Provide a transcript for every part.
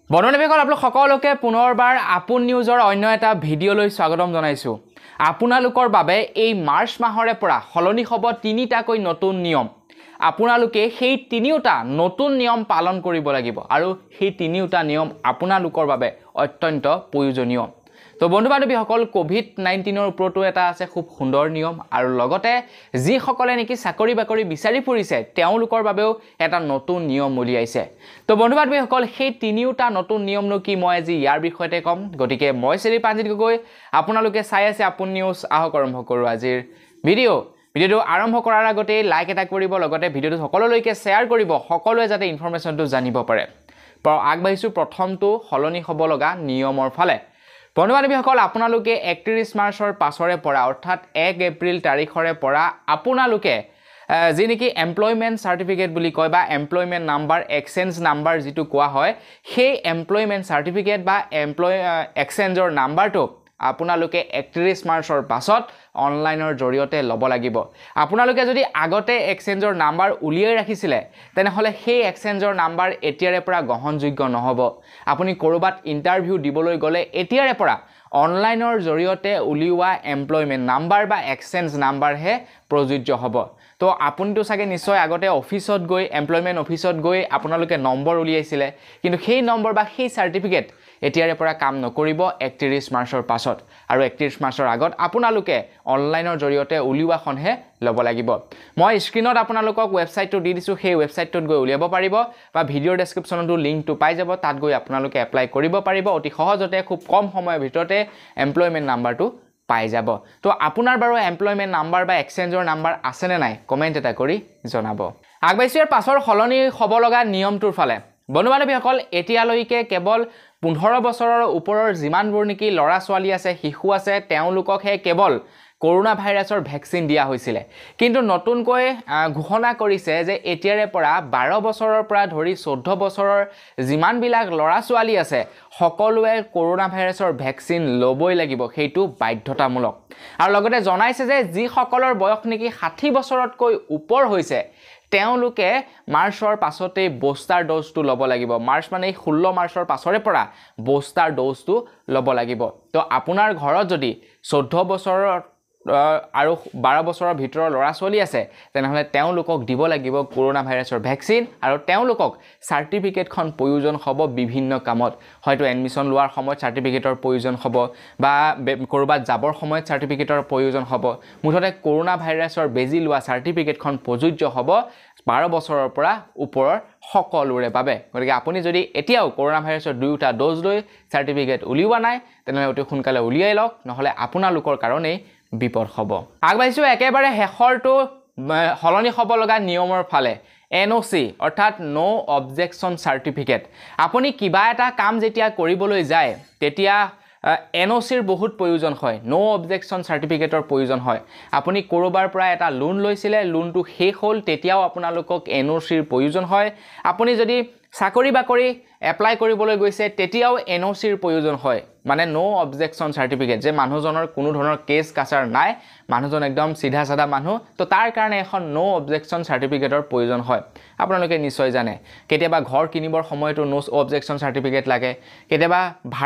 বন্ধুসকল আপোনালোক সকলোকে পুনৰবাৰ আপোন নিউজৰ অন্য এটা ভিডিঅ'লৈ স্বাগতম জনাইছো। আপোনালোকৰ বাবে এই মাৰ্চ মাহৰে পৰা সলনি হ'ব তিনিটাকৈ নতুন নিয়ম। আপোনালোকে সেই তিনিওটা নতুন নিয়ম পালন কৰিব লাগিব আৰু সেই তিনিওটা নিয়ম আপোনালোকৰ বাবে অত্যন্ত প্ৰয়োজনীয়। তো বন্ধু-বান্ধৱীসকল কোভিড-19ৰ ওপৰতো এটা আছে খুব সুন্দৰ নিয়ম আৰু লগতে যিসকলে নেকি চাকৰি বাকৰি বিচাৰি ফুৰিছে তেওঁলোকৰ বাবেও এটা নতুন নিয়ম উলিয়াইছে। তো বন্ধু-বান্ধৱীসকল সেই তিনিওটা নতুন নিয়মনো কি মই আজি ইয়াৰ বিষয়তে ক'ম। গতিকে মই শ্ৰী পাঞ্জিত গগৈ, আপোনালোকে চাই আছে আপোন নিউজ। আহক আৰম্ভ কৰোঁ আজিৰ ভিডিঅ'টো আৰম্ভ কৰাৰ আগতে লাইক এটা কৰিব, লগতে ভিডিঅ'টো সকলোলৈকে শ্বেয়াৰ কৰিব, সকলোৱে যাতে ইনফৰমেশ্যনটো জানিব পাৰে। আগবাঢ়িছোঁ প্ৰথমটো সলনি হ'ব লগা নিয়মৰ ফালে। বন্ধু-বান্ধৱীসকল আপোনালোকে 31 মাৰ্চৰ পাছৰে পৰা অৰ্থাৎ 1 এপ্ৰিল তাৰিখৰে পৰা আপোনালোকে যি নেকি এমপ্লয়মেণ্ট চাৰ্টিফিকেট বুলি কয় বা এমপ্লয়মেণ্ট নাম্বাৰ এক্সচেঞ্জ নাম্বাৰ যিটো কোৱা হয়, সেই এমপ্লয়মেণ্ট চাৰ্টিফিকেট বা এক্সচেঞ্জৰ নাম্বাৰটো আপোনালোকে 31 মাৰ্চৰ পাছত অনলাইনৰ জৰিয়তে ল'ব লাগিব। আপোনালোকে যদি আগতে এক্সচেঞ্জৰ নাম্বাৰ উলিয়াই ৰাখিছিলে তেনেহ'লে সেই এক্সচেঞ্জৰ নাম্বাৰ এতিয়াৰে পৰা গ্ৰহণযোগ্য নহ'ব। আপুনি ক'ৰবাত ইণ্টাৰভিউ দিবলৈ গ'লে এতিয়াৰে পৰা অনলাইনৰ জৰিয়তে উলিওৱা এমপ্লয়মেণ্ট নাম্বাৰ বা এক্সচেঞ্জ নাম্বাৰহে প্ৰযোজ্য হ'ব। তো আপুনিতো চাগে নিশ্চয় আগতে অফিচত গৈ এমপ্লয়মেণ্ট অফিচত গৈ আপোনালোকে নম্বৰ উলিয়াইছিলে, কিন্তু সেই নম্বৰ বা সেই চাৰ্টিফিকেট এতিয়াৰে পৰা কাম নকৰিব 31 মাৰ্চৰ পাছত, আৰু 31 মাৰ্চৰ আগত আপোনালোকে অনলাইনৰ জৰিয়তে উলিওৱাখনহে ল'ব লাগিব। মই স্ক্ৰীনত আপোনালোকক ৱেবছাইটটো দি দিছোঁ, সেই ৱেবছাইটটোত গৈ উলিয়াব পাৰিব বা ভিডিঅ'ৰ ডেছক্ৰিপশ্যনতো লিংকটো পাই যাব, তাত গৈ আপোনালোকে এপ্লাই কৰিব পাৰিব। অতি সহজতে খুব কম সময়ৰ ভিতৰতে এমপ্লয়মেণ্ট নাম্বাৰটো পাই যাব। তো আপোনাৰ বাৰু এমপ্লয়মেণ্ট নাম্বাৰ বা এক্সচেঞ্জৰ নাম্বাৰ আছেনে নাই কমেণ্ট এটা কৰি জনাব। আগবাঢ়িছোঁ ইয়াৰ পাছৰ সলনি হ'ব লগা নিয়মটোৰ ফালে। বন্ধু-বান্ধৱীসকল এতিয়ালৈকে কেৱল 15 বছৰৰ ওপৰৰ যিমানবোৰ নেকি ল'ৰা ছোৱালী আছে, শিশু আছে, তেওঁলোককহে কেৱল কৰোনা ভাইৰাছৰ ভেকচিন দিয়া হৈছিলে। কিন্তু নতুনকৈ ঘোষণা কৰিছে যে এতিয়াৰে পৰা 12 বছৰৰ পৰা ধৰি 14 বছৰৰ যিমানবিলাক ল'ৰা ছোৱালী আছে সকলোৱে কৰোনা ভাইৰাছৰ ভেকচিন ল'বই লাগিব, সেইটো বাধ্যতামূলক। আৰু লগতে জনাইছে যে যিসকলৰ বয়স নেকি 60 বছৰতকৈ ওপৰ হৈছে তেওঁলোকে মাৰ্চৰ পাছতেই বুষ্টাৰ ড'জটো ল'ব লাগিব। মাৰ্চ মানে 16 মাৰ্চৰ পাছৰে পৰা বুষ্টাৰ ড'জটো ল'ব লাগিব। তো আপোনাৰ ঘৰত যদি 14 বছৰৰ আৰু 12 বছৰৰ ভিতৰৰ ল'ৰা ছোৱালী আছে তেনেহ'লে তেওঁলোকক দিব লাগিব কৰোনা ভাইৰাছৰ ভেকচিন, আৰু তেওঁলোকক চাৰ্টিফিকেটখন প্ৰয়োজন হ'ব বিভিন্ন কামত। হয়তো এডমিশ্যন লোৱাৰ সময়ত চাৰ্টিফিকেটৰ প্ৰয়োজন হ'ব বা ক'ৰবাত যাবৰ সময়ত চাৰ্টিফিকেটৰ প্ৰয়োজন হ'ব। মুঠতে কৰোনা ভাইৰাছৰ বেজি লোৱা চাৰ্টিফিকেটখন প্ৰযোজ্য হ'ব 12 বছৰৰ পৰা ওপৰৰ সকলোৰে বাবে। গতিকে আপুনি যদি এতিয়াও কৰোনা ভাইৰাছৰ 2টা ড'জ লৈ চাৰ্টিফিকেট উলিওৱা নাই তেনেহ'লে অতি সোনকালে উলিয়াই লওক, নহ'লে আপোনালোকৰ কাৰণেই বিপদ হ'ব। আগবাঢ়িছোঁ একেবাৰে শেষৰটো সলনি হ'ব লগা নিয়মৰ ফালে। NOC অৰ্থাৎ নো অবজেকশ্যন চাৰ্টিফিকেট। আপুনি কিবা এটা কাম যেতিয়া কৰিবলৈ যায় তেতিয়া NOCৰ বহুত প্ৰয়োজন হয়, নো অবজেকশ্যন চাৰ্টিফিকেটৰ প্ৰয়োজন হয়। আপুনি ক'ৰবাৰ পৰা এটা লোন লৈছিলে, লোনটো শেষ হ'ল, তেতিয়াও আপোনালোকক NOCৰ প্ৰয়োজন হয়। আপুনি যদি চাকৰি বাকৰি এপ্লাই কৰিবলৈ গৈছে তেতিয়াও NOCৰ প্ৰয়োজন হয়, মানে নো অবজেকশ্যন চাৰ্টিফিকেট, যে মানুহজনৰ কোনো ধৰণৰ কেছ কাছাৰ নাই, মানুহজন একদম চিধা চাধা মানুহ, তো তাৰ কাৰণে এখন নো অবজেকশ্যন চাৰ্টিফিকেটৰ প্ৰয়োজন হয়। আপোনালোকে নিশ্চয় জানে কেতিয়াবা ঘৰ কিনিবৰ সময়তো নো অবজেকশ্যন চাৰ্টিফিকেট লাগে, কেতিয়াবা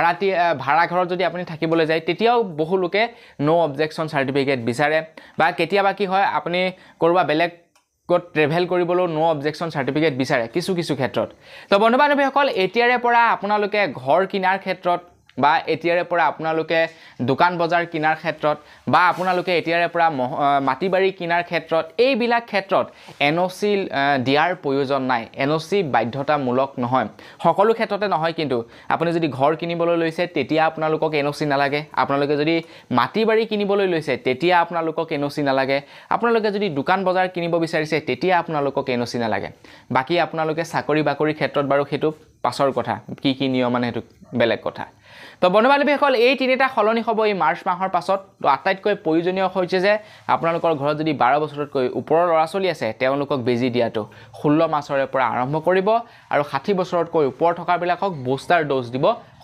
ভাড়া ঘৰত যদি আপুনি থাকিবলৈ যায় তেতিয়াও বহু লোকে নো অবজেকশ্যন চাৰ্টিফিকেট বিচাৰে, বা কেতিয়াবা কি হয় আপুনি ক'ৰবাত বেলেগ ট্ৰেভেল কৰিবলৈও নো অবজেকশ্যন চাৰ্টিফিকেট বিচাৰে কিছু ক্ষেত্ৰত। তো বন্ধু-বান্ধৱীসকল এতিয়াৰে পৰা আপোনালোকে ঘৰ কিনাৰ ক্ষেত্ৰত বা এতিয়াৰে পৰা আপোনালোকে দোকান বজাৰ কিনাৰ ক্ষেত্ৰত বা আপোনালোকে এতিয়াৰে পৰা মাটি বাৰী কিনাৰ ক্ষেত্ৰত এইবিলাক ক্ষেত্ৰত NOC দিয়াৰ প্ৰয়োজন নাই। NOC বাধ্যতামূলক নহয়, সকলো ক্ষেত্ৰতে নহয়। কিন্তু আপুনি যদি ঘৰ কিনিবলৈ লৈছে তেতিয়া আপোনালোকক NOC নালাগে, আপোনালোকে যদি মাটি বাৰী কিনিবলৈ লৈছে তেতিয়া আপোনালোকক NOC নালাগে, আপোনালোকে যদি দোকান বজাৰ কিনিব বিচাৰিছে তেতিয়া আপোনালোকক NOC নালাগে। বাকী আপোনালোকে চাকৰি বাকৰিৰ ক্ষেত্ৰত বাৰু সেইটো পাছৰ কথা, কি নিয়ম মানে সেইটো বেলেগ কথা। তো বন্ধু-বান্ধৱীসকল এই তিনিটা সলনি হ'ব এই মাৰ্চ মাহৰ পাছত। তো আটাইতকৈ প্ৰয়োজনীয় হৈছে যে আপোনালোকৰ ঘৰত যদি 12 বছৰতকৈ ওপৰৰ ল'ৰা ছোৱালী আছে তেওঁলোকক বেজি দিয়াটো 16 মাৰ্চৰে পৰা আৰম্ভ কৰিব, আৰু 60 বছৰতকৈ ওপৰ থকাবিলাকক বুষ্টাৰ ড'জ দিব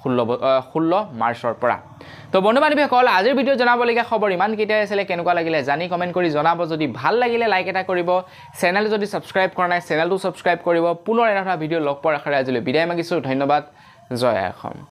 16 মাৰ্চৰ পৰা। তো বন্ধু-বান্ধৱীসকল আজিৰ ভিডিঅ'ত জনাবলগীয়া খবৰ ইমানকেইটাই আছিলে। কেনেকুৱা লাগিলে জানি কমেণ্ট কৰি জনাব। যদি ভাল লাগিলে লাইক এটা কৰিব, চেনেল যদি ছাবস্ক্ৰাইব কৰা নাই চেনেলটো ছাবস্ক্ৰাইব কৰিব। পুনৰ এটা ভিডিঅ' লগ পোৱাৰ আশাৰে আজিলৈ বিদায় মাগিছোঁ। ধন্যবাদ। জয় অসম।